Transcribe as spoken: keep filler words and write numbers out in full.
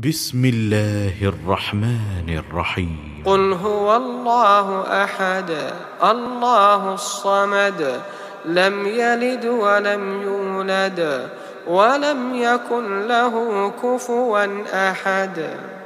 بسم الله الرحمن الرحيم. قل هو الله أحد الله الصمد لم يلد ولم يولد ولم يكن له كفوا أحد.